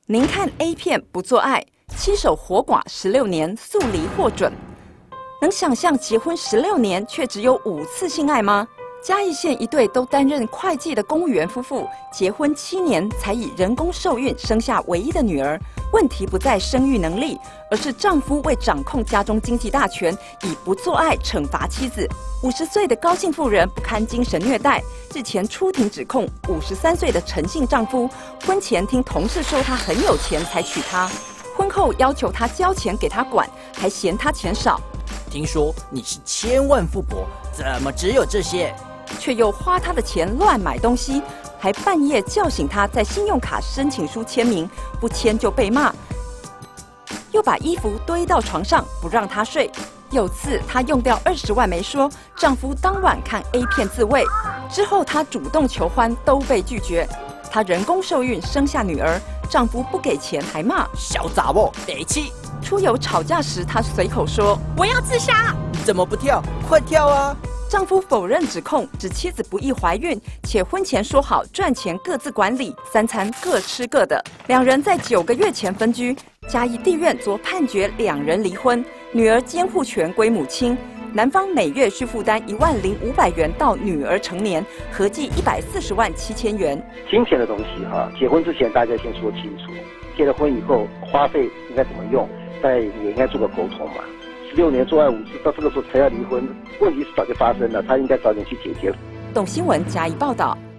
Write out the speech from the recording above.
您看 A 片不做爱，妻手活寡16年，速离获准。能想象结婚16年却只有5次性爱吗？嘉义县一对都担任会计的公务员夫妇，结婚7年才以人工受孕生下唯一的女儿。问题不在生育能力，而是丈夫为掌控家中经济大权，以不做爱惩罚妻子。50岁的高姓妇人不堪精神虐待，日前出庭指控53岁的陈姓丈夫，婚前听同事说他很有钱才娶她，婚后要求他交钱给他管，还嫌他钱少。 听说你是千万富婆，怎么只有这些？ 却又花他的钱乱买东西，还半夜叫醒他在信用卡申请书签名，不签就被骂。又把衣服堆到床上不让他睡。有次她用掉20万没说，丈夫当晚看 A 片自慰，之后她主动求欢都被拒绝。她人工受孕生下女儿，丈夫不给钱还骂小杂货得气。 出游吵架时，她随口说我要自杀， 怎么不跳？快跳啊！ 丈夫否认指控，指妻子不易怀孕，且婚前说好赚钱各自管理，3餐各吃各的。两人在9个月前分居，嘉义地院昨判决两人离婚，女儿监护权归母亲，男方每月需负担10500元到女儿成年，合计140万7千元。 金钱的东西结婚之前大家先说清楚，结了婚以后花费应该怎么用，但也应该做个沟通嘛。16年做爱5次，到这个时候才要离婚，问题是早就发生了，他应该早点去解决。 董新闻嘉义报道。